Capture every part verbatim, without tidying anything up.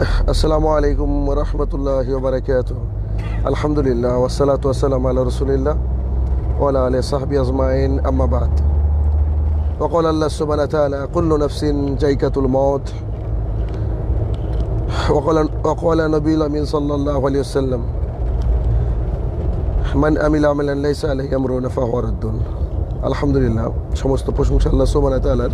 আসসালামু আলাইকুম ওয়া রাহমাতুল্লাহি ওয়া বারাকাতুহু। আলহামদুলিল্লাহ ওয়াসসালাতু ওয়াসসালামু আলা রাসূলিল্লাহ ওয়া আলা আলিহি ওয়া সাহবিহি আজমাইন, আম্মা বা'দ। ওয়া ক্বালা আল্লাহু সুবহানাহু ওয়া তাআলা কুল্লু নাফসিন যায়কাতুল মাউত। ওয়া ক্বালা ওয়া ক্বালা নবিয়ুল আমিন সাল্লাল্লাহু আলাইহি ওয়াসাল্লাম মান আমিলা আমালান লাইসা আলাইহি আমরুনা ফাহুয়া রাদ্দুন। আলহামদুলিল্লাহ, সমস্ত প্রশংসা আল্লাহ সুবহানাহু ওয়া তাআলার,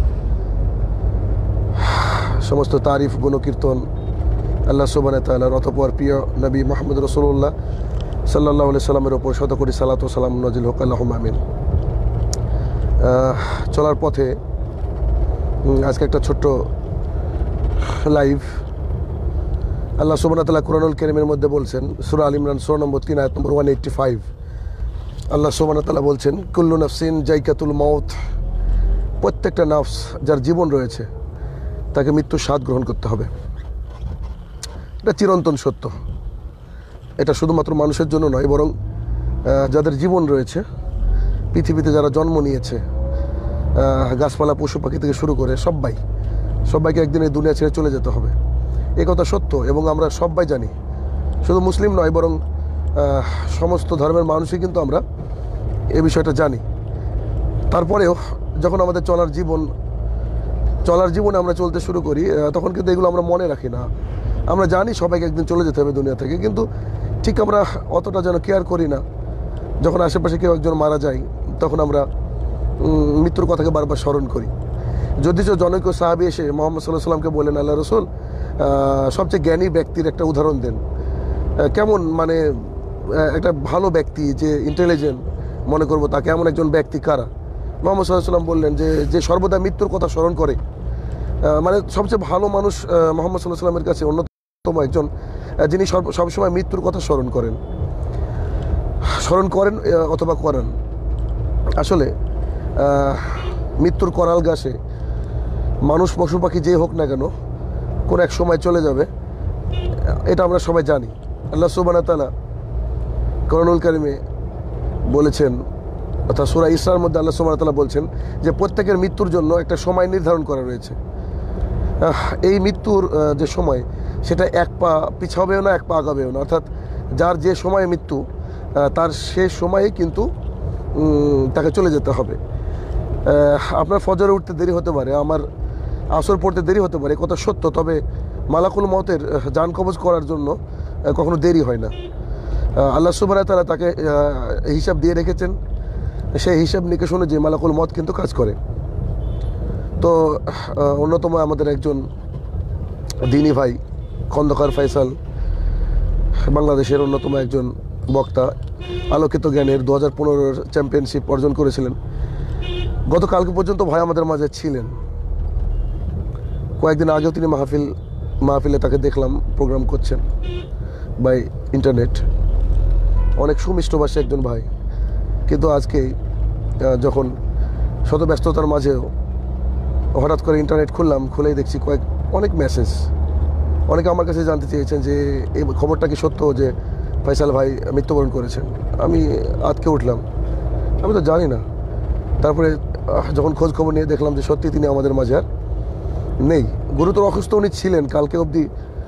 সমস্ত তারিফ গুণকীর্তন আল্লাহ সুবহানাহু ওয়া তাআলার। অতঃপর প্রিয় নবী মুহাম্মদ রাসূলুল্লাহ সাল্লাল্লাহু আলাইহি সাল্লামের ওপর শত কোটি সালাত ও সালাম নাজিল হোক, আল্লাহুম্মা আমিন। চলার পথে আজকে একটা ছোট্ট লাইভ। আল্লাহ সুবহানাহু ওয়া তাআলা কুরআনুল কারীমের মধ্যে বলছেন, সূরা আল ইমরান সূরা নম্বর তিন আয়াত নম্বর একশো পঁচাশি। আল্লাহ সুবহানাহু ওয়া তাআলা বলছেন, কুল্লু নাফসিন যায়কাতুল মাউত। প্রত্যেকটা নফস, যার জীবন রয়েছে, তাকে মৃত্যুর স্বাদ গ্রহণ করতে হবে। এটা চিরন্তন সত্য। এটা শুধুমাত্র মানুষের জন্য নয়, বরং যাদের জীবন রয়েছে, পৃথিবীতে যারা জন্ম নিয়েছে, গাছপালা পশু পাখি থেকে শুরু করে সবাই সবাইকে একদিন এই দুনিয়া ছেড়ে চলে যেতে হবে। এই কথা সত্য এবং আমরা সবাই জানি। শুধু মুসলিম নয়, বরং সমস্ত ধর্মের মানুষই কিন্তু আমরা এই বিষয়টা জানি। তারপরেও যখন আমাদের চলার জীবন চলার জীবনে আমরা চলতে শুরু করি, তখন কিন্তু এগুলো আমরা মনে রাখি না। আমরা জানি সবাইকে একদিন চলে যেতে হবে দুনিয়া থেকে, কিন্তু ঠিক আমরা অতটা যেন কেয়ার করি না। যখন আশেপাশে কেউ একজন মারা যায়, তখন আমরা মৃত্যুর কথাকে বারবার স্মরণ করি। যদিও জনৈক সাহাবী এসে মুহাম্মদ সাল্লাল্লাহু আলাইহি সাল্লামকে বললেন, আল্লাহ রাসূল, সবচেয়ে জ্ঞানী ব্যক্তির একটা উদাহরণ দেন। কেমন মানে একটা ভালো ব্যক্তি, যে ইন্টেলিজেন্ট মনে করবো, তাকে এমন একজন ব্যক্তি কারা? মুহাম্মদ সাল্লাল্লাহু আলাইহি সাল্লাম বললেন যে যে সর্বদা মৃত্যুর কথা স্মরণ করে। মানে সবচেয়ে ভালো মানুষ মুহাম্মদ সাল্লাল্লাহু আলাইহি সাল্লামের কাছে অন্যতম একজন, যিনি সবসময় মৃত্যুর কথা স্মরণ করেন স্মরণ করেন অথবা করেন। আসলে মৃত্যুর করাল ঘাসে মানুষ পশু পাখি যে হোক না কেন, কোন এক সময় চলে যাবে, এটা আমরা সবাই জানি। আল্লাহ সুবহানাহু ওয়া তাআলা কুরআনুল কারীমে বলেছেন, অর্থাৎ সূরা ইসরার মধ্যে আল্লাহ সুবহানাহু ওয়া তাআলা বলছেন যে প্রত্যেকের মৃত্যুর জন্য একটা সময় নির্ধারণ করা রয়েছে। এই মৃত্যুর যে সময়, সেটা এক পা পিছাবেও না, এক পা আগাবেও না। অর্থাৎ যার যে সময়ে মৃত্যু, তার সে সময়ে কিন্তু তাকে চলে যেতে হবে। আপনার ফজরে উঠতে দেরি হতে পারে, আমার আসর পড়তে দেরি হতে পারে, কথা সত্য। তবে মালাকুল মউতের জান কবজ করার জন্য কখনো দেরি হয় না। আল্লাহ সুবহানাহু ওয়া তাআলা তাকে হিসাব দিয়ে রেখেছেন। সেই হিসাব নিকেশ অনুযায়ী মালাকুল মউত কিন্তু কাজ করে। তো অন্যতম আমাদের একজন দিনী ভাই খন্দকার ফয়সাল, বাংলাদেশের অন্যতম একজন বক্তা, আলোকিত জ্ঞানের দু হাজার পনেরোর চ্যাম্পিয়নশিপ অর্জন করেছিলেন। গতকালকে পর্যন্ত ভাই আমাদের মাঝে ছিলেন। কয়েকদিন আগেও তিনি মাহফিল মাহফিলে তাকে দেখলাম, প্রোগ্রাম করছেন বাই ইন্টারনেট। অনেক সুমিষ্টভাষী একজন ভাই। কিন্তু আজকে যখন শত ব্যস্ততার মাঝেও হঠাৎ করে ইন্টারনেট খুললাম, খুলেই দেখছি কয়েক অনেক মেসেজ। অনেকে আমার কাছে জানতে চেয়েছেন যে এই খবরটা কি সত্য যে ফয়সাল ভাই মৃত্যুবরণ করেছেন। আমি আজকে উঠলাম, আমি তো জানি না। তারপরে যখন খোঁজ খবর নিয়ে দেখলাম যে সত্যি তিনি আমাদের মাঝে আর নেই। গুরুতর অসুস্থ উনি ছিলেন। কালকে অবধি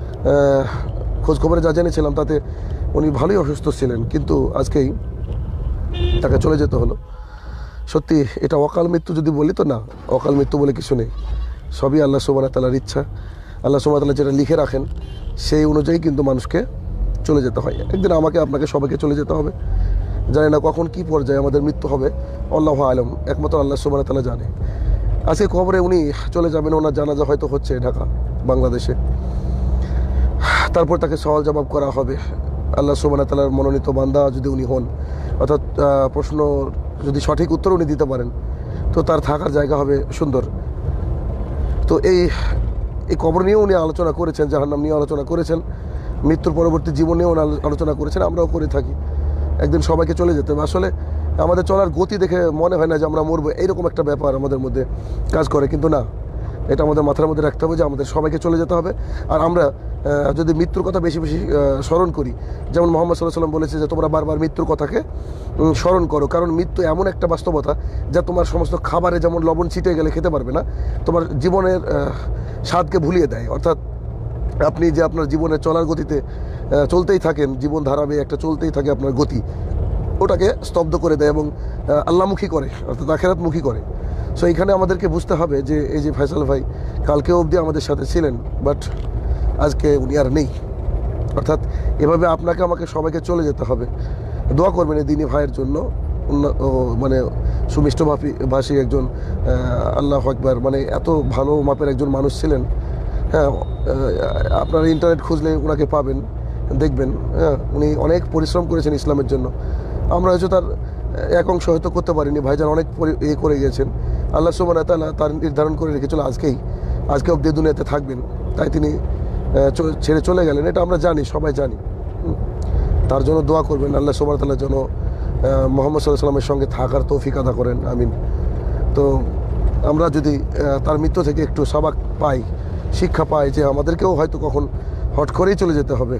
খোঁজ খবরে যা জেনেছিলাম তাতে উনি ভালোই অসুস্থ ছিলেন, কিন্তু আজকেই তাকে চলে যেতে হলো। সত্যি এটা অকাল মৃত্যু যদি বলি তো না, অকাল মৃত্যু বলে কিছু নেই। সবই আল্লাহ সুবহানাহু ওয়া তাআলার ইচ্ছা। আল্লাহ সুবহানাহু ওয়া তাআলা যেটা লিখে রাখেন, সেই অনুযায়ী কিন্তু মানুষকে চলে যেতে হয়। একদিন আমাকে আপনাকে সবাইকে চলে যেতে হবে। জানি না কখন কি পর্যায়ে আমাদের মৃত্যু হবে, আল্লাহু আ'লাম, একমাত্র আল্লাহ সুবহানাহু ওয়া তাআলা জানে। আজকে খবরে উনি চলে যাবেন, ওনার জানাজা হয়তো হচ্ছে ঢাকা, বাংলাদেশে। তারপর তাকে সওয়াল জবাব করা হবে। আল্লাহ সুবহানাহু ওয়া তাআলার মনোনীত বান্দা যদি উনি হন, অর্থাৎ প্রশ্ন যদি সঠিক উত্তর উনি দিতে পারেন, তো তার থাকার জায়গা হবে সুন্দর। তো এই এই কবর নিয়েও উনি আলোচনা করেছেন, জাহান্নাম নিয়ে আলোচনা করেছেন, মৃত্যুর পরবর্তী জীবন নিয়েও আলোচনা করেছেন। আমরাও করে থাকি। একদিন সবাইকে চলে যেতে হবে। আসলে আমাদের চলার গতি দেখে মনে হয় না যে আমরা মরবো, এইরকম একটা ব্যাপার আমাদের মধ্যে কাজ করে, কিন্তু না, এটা আমাদের মাথার মধ্যে রাখতে হবে যে আমাদের সবাইকে চলে যেতে হবে। আর আমরা যদি মৃত্যুর কথা বেশি বেশি স্মরণ করি, যেমন মুহাম্মদ সাল্লাল্লাহু আলাইহি সাল্লাম বলেছে যে তোমরা বারবার মৃত্যুর কথাকে স্মরণ করো, কারণ মৃত্যু এমন একটা বাস্তবতা যা তোমার সমস্ত খাবারে যেমন লবণ ছিটে গেলে খেতে পারবে না, তোমার জীবনের স্বাদকে ভুলিয়ে দেয়। অর্থাৎ আপনি যে আপনার জীবনে চলার গতিতে আহ, চলতেই থাকেন, জীবন ধারাবে একটা চলতেই থাকে আপনার গতি, ওটাকে স্তব্ধ করে দেয় এবং আহ, আল্লাহমুখী করে, অর্থাৎ আখেরাতমুখী করে। সো এইখানে আমাদেরকে বুঝতে হবে যে এই যে ফয়সাল ভাই কালকে অবধি আমাদের সাথে ছিলেন, বাট আজকে উনি আর নেই। অর্থাৎ এভাবে আপনাকে আমাকে সবাইকে চলে যেতে হবে। দোয়া করবেন এই দিনী ভাইয়ের জন্য। উন্না- ও মানে সুমিষ্ট ভাষী ভাষী একজন, আহ, আল্লাহ আকবার, মানে এত ভালো মাপের একজন মানুষ ছিলেন। হ্যাঁ, আহ, আপনারা ইন্টারনেট খুঁজলে ওনাকে পাবেন, দেখবেন। হ্যাঁ, উনি অনেক পরিশ্রম করেছেন ইসলামের জন্য। আমরা হয়তো তার এক অংশ হয়তো করতে পারিনি, ভাইজান অনেক পরি- ইয়ে করে গিয়েছেন। আল্লাহ সুবহানাহু ওয়া তাআলা তার নির্ধারণ করে রেখেছিল আজকেই, আজকে অব্দি দুনিয়াতে থাকবেন, তাই তিনি আহ, চ- ছেড়ে চলে গেলেন, এটা আমরা জানি, সবাই জানি। হুম। তার জন্য দোয়া করবেন, আল্লাহ সুবহানাহু ওয়া তাআলা যেন আহ, মুহাম্মদ সাল্লাল্লাহু আলাইহি সাল্লামের সঙ্গে থাকার তৌফিক আদা করেন, আমিন। তো আমরা যদি আহ, তার মৃত্যু থেকে একটু সাবাক পাই, শিক্ষা পাই যে আমাদেরকেও হয়তো কখন হট করেই চলে যেতে হবে,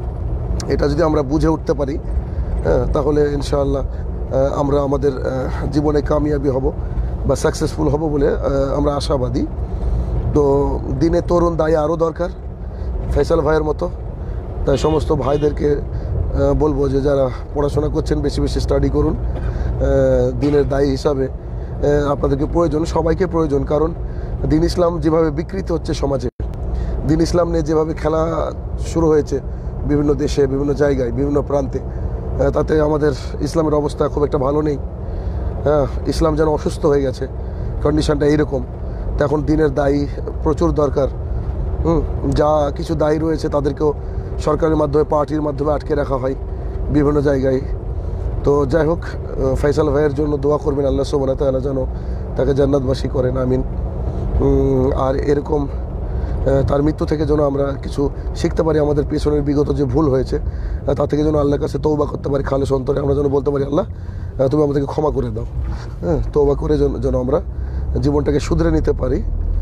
এটা যদি আমরা বুঝে উঠতে পারি, হ্যাঁ, তাহলে ইনশাআল্লাহ আহ, আমরা আমাদের আহ, জীবনে কামিয়াবি হব বা সাকসেসফুল হব বলে আহ, আমরা আশাবাদী। তো দিনে তরুণ দায়ী আরও দরকার ফয়সাল ভাইয়ের মতো। তাই সমস্ত ভাইদেরকে আহ, বলবো যে যারা পড়াশোনা করছেন বেশি বেশি স্টাডি করুন। আহ, দিনের দায়ী হিসাবে আহ, আপনাদেরকে প্রয়োজন, সবাইকে প্রয়োজন। কারণ দিন ইসলাম যেভাবে বিকৃত হচ্ছে সমাজে, দিন ইসলাম নিয়ে যেভাবে খেলা শুরু হয়েছে বিভিন্ন দেশে, বিভিন্ন জায়গায়, বিভিন্ন প্রান্তে, আহ, তাতে আমাদের ইসলামের অবস্থা খুব একটা ভালো নেই। হ্যাঁ, ইসলাম যেন অসুস্থ হয়ে গেছে, কন্ডিশনটা এইরকম। তো এখন দিনের দায়ী প্রচুর দরকার। হুম, যা কিছু দায়ী রয়েছে তাদেরকেও সরকারের মাধ্যমে, পার্টির মাধ্যমে আটকে রাখা হয় বিভিন্ন জায়গায়। তো যাই হোক, আহ, ফয়সাল ভাইয়ের জন্য দোয়া করবেন, আল্লাহ সুবহানাহু ওয়া তাআলা যেন তাকে জান্নাতবাসী করেন, আমিন। উম, আর এরকম আহ, তার মৃত্যু থেকে যেন আমরা কিছু শিখতে পারি, আমাদের পেছনের বিগত যে ভুল হয়েছে আহ, তা থেকে যেন আল্লাহর কাছে তওবা করতে পারি খালেস অন্তরে। আমরা যেন বলতে পারি, আল্লাহ আহ, তুমি আমাদেরকে ক্ষমা করে দাও। হ্যাঁ, তওবা করে যেন যেন আমরা জীবনটাকে শুধরে নিতে পারি।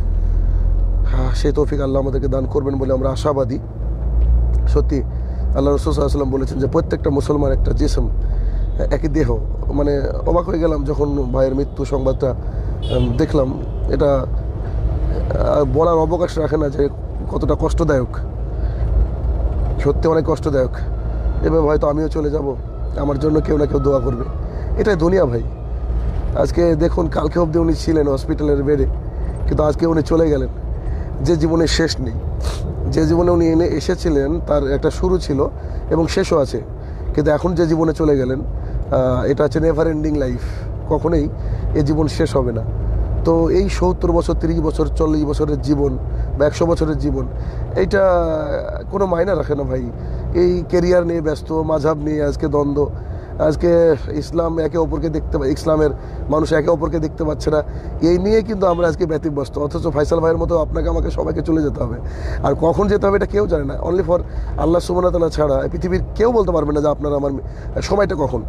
হ্যাঁ, সেই তৌফিক আল্লাহ আমাদেরকে দান করবেন বলে আমরা আশাবাদী। সত্যি আল্লাহ রাসূল সাল্লাল্লাহু আলাইহি ওয়াসাল্লাম বলেছেন যে প্রত্যেকটা মুসলমান একটা জিসম, একই দেহ। মানে অবাক হয়ে গেলাম যখন ভাইয়ের মৃত্যু সংবাদটা উম, দেখলাম। এটা আহ, বলার অবকাশ রাখে না যে কতটা কষ্টদায়ক, সত্যি অনেক কষ্টদায়ক। এভাবে হয়তো আমিও চলে যাব, আমার জন্য কেউ না কেউ দোয়া করবে, এটাই দুনিয়া ভাই। আজকে দেখুন, কালকে অবধি উনি ছিলেন হসপিটালের বেডে, কিন্তু আজকে উনি চলে গেলেন। যে জীবনের শেষ নেই, যে জীবনে উনি এনে এসেছিলেন তার একটা শুরু ছিল এবং শেষও আছে, কিন্তু এখন যে জীবনে চলে গেলেন, আহ, এটা হচ্ছে নেভার এন্ডিং লাইফ, কখনোই এই জীবন শেষ হবে না। তো এই সত্তর বছর, তিরিশ বছর, চল্লিশ বছরের জীবন বা একশো বছরের জীবন, এইটা কোনো মায়না রাখে না ভাই। এই কেরিয়ার নিয়ে ব্যস্ত, মাঝহাব নিয়ে আজকে দ্বন্দ্ব, আজকে ইসলাম একে অপরকে দেখতে পা- ইসলামের মানুষ একে অপরকে দেখতে পাচ্ছে না, এই নিয়ে কিন্তু আমরা আজকে ব্যতিব্যস্ত। অথচ ফয়সাল ভাইয়ের মতো আপনাকে আমাকে সবাইকে চলে যেতে হবে। আর কখন যেতে হবে এটা কেউ জানে না, অনলি ফর আল্লাহ সুবহানাহু ওয়া তাআলা ছাড়া এই পৃথিবীর কেউ বলতে পারবে না যে আপনার আমার সময়টা কখন।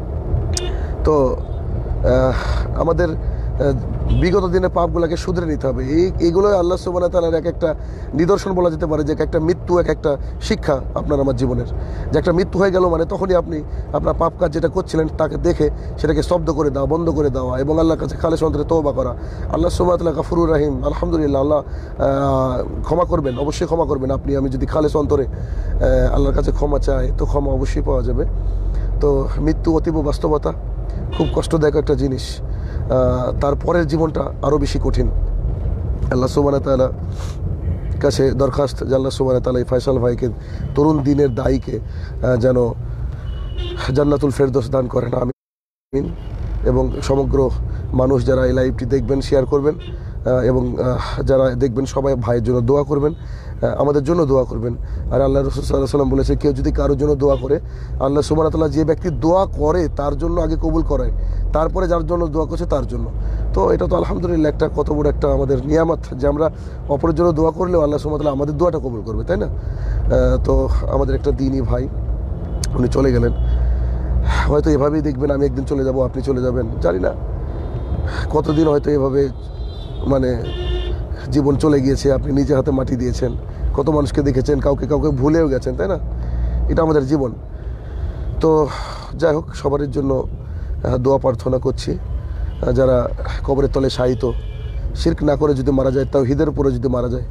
তো আহ, আমাদের আহ, বিগত দিনের পাপগুলোকে শুধরে নিতে হবে। এই এইগুলোই আল্লাহ সুবহানাহু ওয়া তাআলার এক একটা নিদর্শন বলা যেতে পারে, যে এক একটা মৃত্যু, এক একটা শিক্ষা আপনার আমার জীবনের। যে একটা মৃত্যু হয়ে গেল মানে তখনই আপনি আপনার পাপ কাজ যেটা করছিলেন তাকে দেখে সেটাকে স্তব্ধ করে দেওয়া, বন্ধ করে দেওয়া এবং আল্লাহর কাছে খালেস অন্তরে তওবা করা। আল্লাহ সুবহানাহু ওয়া তাআলা গাফুরুর রহিম, আলহামদুলিল্লাহ, আল্লাহ আহ, ক্ষমা করবেন, অবশ্যই ক্ষমা করবেন। আপনি আমি যদি খালেস অন্তরে আহ, আল্লাহর কাছে ক্ষমা চাই তো ক্ষমা অবশ্যই পাওয়া যাবে। তো মৃত্যু অতীব বাস্তবতা, খুব কষ্টদায়ক একটা জিনিস। আহ, তারপরের জীবনটা আরও বেশি কঠিন। আল্লাহ সুবহানাহু ওয়া তাআলা কাছে দরখাস্ত যে আল্লাহ সুবহানাহু ওয়া তাআলা এই ফয়সাল ভাইকে, তরুণ দিনের দায়ীকে আহ, যেন জান্নাতুল ফেরদৌস দান করেন, আমিন। এবং সমগ্র মানুষ যারা এই লাইভটি দেখবেন শেয়ার করবেন, আহ, এবং আহ, যারা দেখবেন সবাই ভাইয়ের জন্য দোয়া করবেন, আহ, আমাদের জন্য দোয়া করবেন। আর আল্লাহ রাসূল সাল্লাল্লাহু আলাইহি ওয়াসাল্লাম বলেছে, কেউ যদি কারোর জন্য দোয়া করে, আল্লাহ সুবহানাহু ওয়া তাআলা যে ব্যক্তি দোয়া করে তার জন্য আগে কবুল করায়, তারপরে যার জন্য দোয়া করছে তার জন্য। তো এটা তো আলহামদুলিল্লাহ একটা কত বড় একটা আমাদের নিয়ামত যে আমরা অপরের জন্য দোয়া করলেও আল্লাহ সুবহানাহু ওয়া তাআলা আমাদের দোয়াটা কবুল করবে, তাই না? আহ, তো আমাদের একটা দিনই ভাই, উনি চলে গেলেন। হয়তো এভাবেই দেখবেন আমি একদিন চলে যাব, আপনি চলে যাবেন, জানি না কতদিন হয়তো এভাবে মানে জীবন চলে গিয়েছে। আপনি নিজে হাতে মাটি দিয়েছেন, কত মানুষকে দেখেছেন, কাউকে কাউকে ভুলেও গেছেন, তাই না? এটা আমাদের জীবন। তো যাই হোক, সবার জন্য আহ, দোয়া প্রার্থনা করছি। আহ, যারা কবরের তলে শায়িত, শিরক না করে যদি মারা যায়, তাওহীদের উপরে যদি মারা যায়,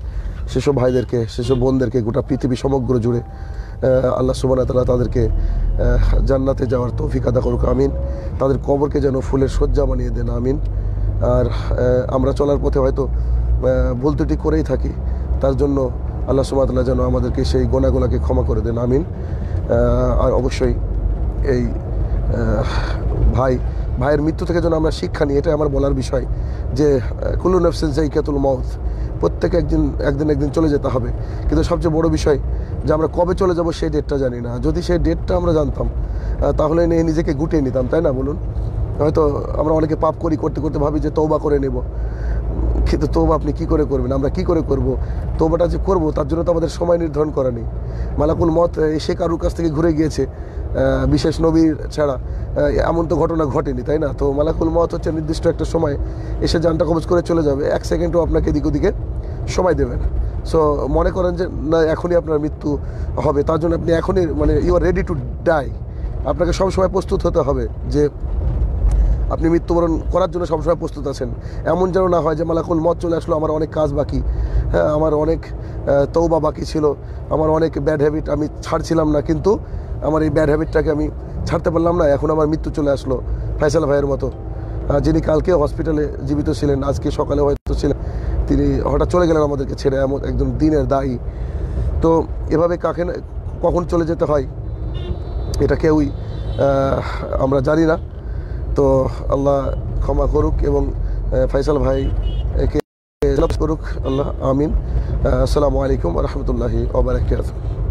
সেসব ভাইদেরকে, সেসব বোনদেরকে গোটা পৃথিবী সমগ্র জুড়ে আল্লাহ সুবহানাহু ওয়া তাআলা তাদেরকে জান্নাতে যাওয়ার তৌফিক আদা করুক, আমিন। তাদের কবরকে যেন ফুলের শয্যা বানিয়ে দেন, আমিন। আর আমরা চলার পথে হয়তো ভুল ত্রুটি করেই থাকি, তার জন্য আল্লাহ সুবহানাহু ওয়া তাআলা যেন আমাদেরকে সেই গোনাগুলোকে ক্ষমা করে দেন, আমিন। আর অবশ্যই এই ভাই ভাইয়ের মৃত্যু থেকে যেন আমরা শিক্ষা নিই, এটাই আমার বলার বিষয়, যে কুল্লু নাফসিন যায়িকাতুল মউত, প্রত্যেকে একদিন একদিন একদিন চলে যেতে হবে। কিন্তু সবচেয়ে বড় বিষয় যে আমরা কবে চলে যাব সেই ডেটটা জানি না। যদি সেই ডেটটা আমরা জানতাম তাহলে নিয়ে নিজেকে গুটিয়ে নিতাম, তাই না বলুন? হয়তো আমরা অনেকে পাপ করি, করতে করতে ভাবি যে তওবা করে নেব, কিন্তু তওবা আপনি কী করে করবেন, আমরা কি করে করব? তওবাটা যে করব তার জন্য তো আমাদের সময় নির্ধারণ করা নেই। মালাকুল মত এসে কারুর কাছ থেকে ঘুরে গিয়েছে, বিশেষ নবীর ছাড়া এমন তো ঘটনা ঘটেনি, তাই না? তো মালাকুল মত হচ্ছে নির্দিষ্ট একটা সময় এসে জানটা কবজ করে চলে যাবে, এক সেকেন্ডও আপনাকে এদিক ওদিকে সময় দেবে না। সো মনে করেন যে না এখনই আপনার মৃত্যু হবে, তার জন্য আপনি এখনই মানে you are ready to die, আপনাকে সবসময় প্রস্তুত হতে হবে যে আপনি মৃত্যুবরণ করার জন্য সবসময় প্রস্তুত আছেন। এমন যেন না হয় যে মালাকুল মত চলে আসলো, আমার অনেক কাজ বাকি, হ্যাঁ আমার অনেক তওবা বাকি ছিল, আমার অনেক ব্যাড হ্যাবিট আমি ছাড়ছিলাম না, কিন্তু আমার এই ব্যাড হ্যাবিটটাকে আমি ছাড়তে পারলাম না, এখন আমার মৃত্যু চলে আসলো। ফয়সাল ভাইয়ের মতো, যিনি কালকে হসপিটালে জীবিত ছিলেন, আজকে সকালে হয়তো ছিলেন, তিনি হঠাৎ চলে গেলেন আমাদেরকে ছেড়ে, এমন একজন দিনের দায়ী। তো এভাবে কাকে কখন চলে যেতে হয় এটা কেউই আমরা জানি না। তো আল্লাহ ক্ষমা করুক এবং ফয়সাল ভাইকে করুক আল্লাহ, আমিন। আসসালামু আলাইকুম ওয়া রাহমাতুল্লাহি ওয়া বারাকাতুহু।